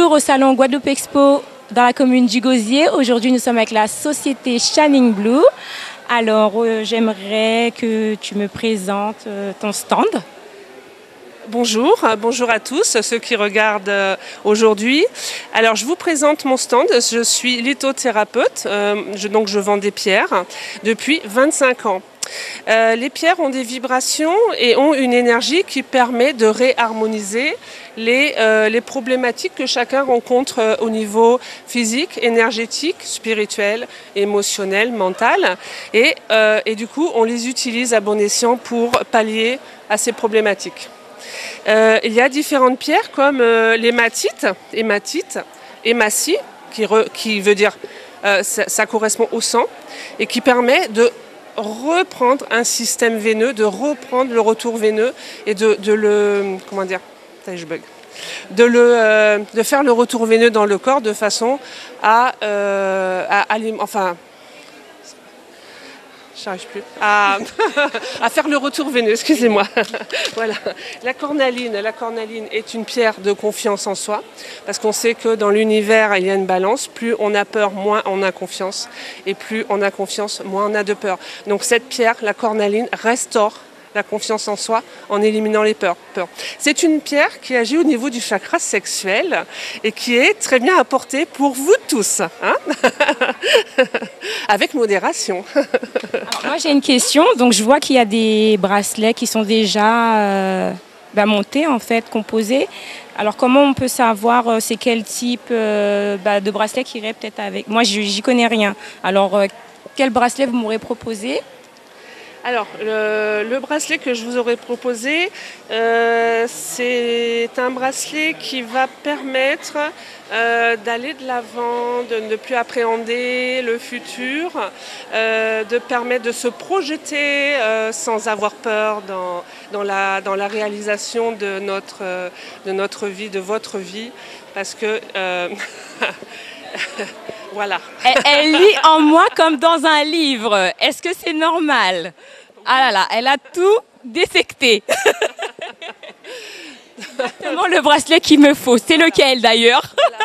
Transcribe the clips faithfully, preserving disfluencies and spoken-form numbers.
retour au salon Guadeloupe Expo dans la commune du Gosier. Aujourd'hui, nous sommes avec la société Shining Blue. Alors, euh, j'aimerais que tu me présentes euh, ton stand. Bonjour, bonjour à tous ceux qui regardent euh, aujourd'hui. Alors je vous présente mon stand, je suis lithothérapeute, euh, je, donc je vends des pierres depuis vingt-cinq ans. Euh, les pierres ont des vibrations et ont une énergie qui permet de réharmoniser les, euh, les problématiques que chacun rencontre euh, au niveau physique, énergétique, spirituel, émotionnel, mental. Et, euh, et du coup, on les utilise à bon escient pour pallier à ces problématiques. Euh, il y a différentes pierres comme euh, l'hématite, hématite, hématie, qui, re, qui veut dire euh, ça, ça correspond au sang et qui permet de reprendre un système veineux, de reprendre le retour veineux et de, de le comment dire, je bug, de le euh, de faire le retour veineux dans le corps de façon à, euh, à, à enfin j'arrive plus à, à faire le retour veineux, excusez-moi. Voilà. La cornaline, la cornaline est une pierre de confiance en soi, parce qu'on sait que dans l'univers, il y a une balance. Plus on a peur, moins on a confiance. Et plus on a confiance, moins on a de peur. Donc cette pierre, la cornaline, restaure la confiance en soi en éliminant les peurs. peurs. C'est une pierre qui agit au niveau du chakra sexuel et qui est très bien apportée pour vous tous, hein. Avec modération. Alors, moi j'ai une question, donc je vois qu'il y a des bracelets qui sont déjà euh, bah, montés en fait, composés. Alors comment on peut savoir euh, c'est quel type euh, bah, de bracelet qui irait peut-être avec. Moi j'y connais rien. Alors euh, quel bracelet vous m'aurez proposé? Alors, le, le bracelet que je vous aurais proposé, euh, c'est un bracelet qui va permettre euh, d'aller de l'avant, de ne plus appréhender le futur, euh, de permettre de se projeter euh, sans avoir peur dans, dans, la, dans la réalisation de notre, euh, de notre vie, de votre vie, parce que... Euh, Voilà. Elle, elle lit en moi comme dans un livre. Est-ce que c'est normal? Ah là là, elle a tout détecté. Exactement le bracelet qu'il me faut. C'est lequel d'ailleurs?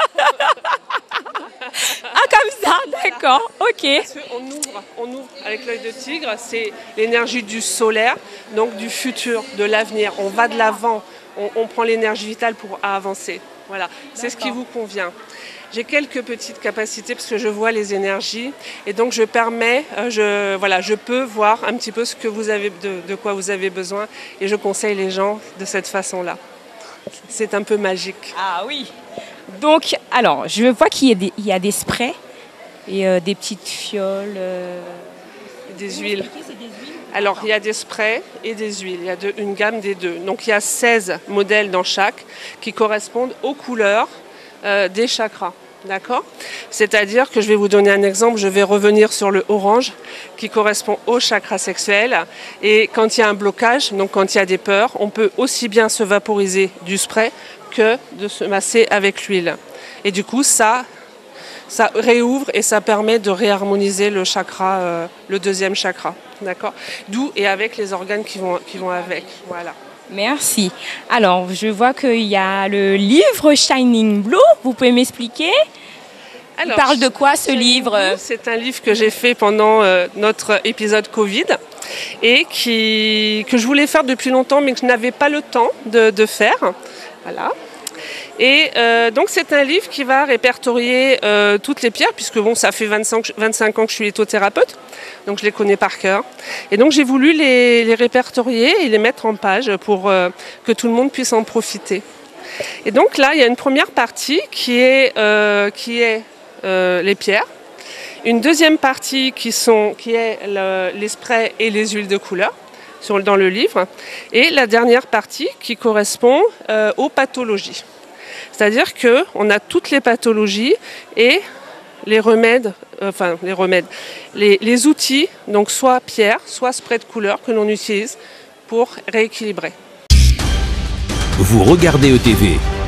Ah comme ça, d'accord, ok. Parce qu'on ouvre, on ouvre avec l'œil de tigre, c'est l'énergie du solaire, donc du futur, de l'avenir. On va de l'avant, on, on prend l'énergie vitale pour avancer. Voilà, c'est ce qui vous convient. J'ai quelques petites capacités parce que je vois les énergies et donc je permets, je, voilà, je peux voir un petit peu ce que vous avez, de, de quoi vous avez besoin et je conseille les gens de cette façon-là. C'est un peu magique. Ah oui. Donc, alors, je vois qu'il y a des, il y a des sprays et euh, des petites fioles. Euh... Des huiles. Alors, il y a des sprays et des huiles. Il y a de, une gamme des deux. Donc, il y a seize modèles dans chaque qui correspondent aux couleurs euh, des chakras. D'accord? C'est-à-dire que je vais vous donner un exemple. Je vais revenir sur le orange qui correspond au chakra sexuel. Et quand il y a un blocage, donc quand il y a des peurs, on peut aussi bien se vaporiser du spray que de se masser avec l'huile. Et du coup, ça... ça réouvre et ça permet de réharmoniser le chakra, euh, le deuxième chakra, d'accord? D'où et avec les organes qui vont, qui vont avec, voilà. Merci. Alors, je vois qu'il y a le livre Shining Blue, vous pouvez m'expliquer? Il parle de quoi ce livre? C'est un livre que j'ai fait pendant euh, notre épisode Covid et qui, que je voulais faire depuis longtemps mais que je n'avais pas le temps de, de faire, voilà. Et euh, donc c'est un livre qui va répertorier euh, toutes les pierres, puisque bon, ça fait vingt-cinq, vingt-cinq ans que je suis lithothérapeute, donc je les connais par cœur. Et donc j'ai voulu les, les répertorier et les mettre en page pour euh, que tout le monde puisse en profiter. Et donc là, il y a une première partie qui est, euh, qui est euh, les pierres, une deuxième partie qui, sont, qui est le, les sprays et les huiles de couleur sur, dans le livre, et la dernière partie qui correspond euh, aux pathologies. C'est-à-dire qu'on a toutes les pathologies et les remèdes, euh, enfin les remèdes, les, les outils, donc soit pierre, soit spray de couleur que l'on utilise pour rééquilibrer. Vous regardez E T V.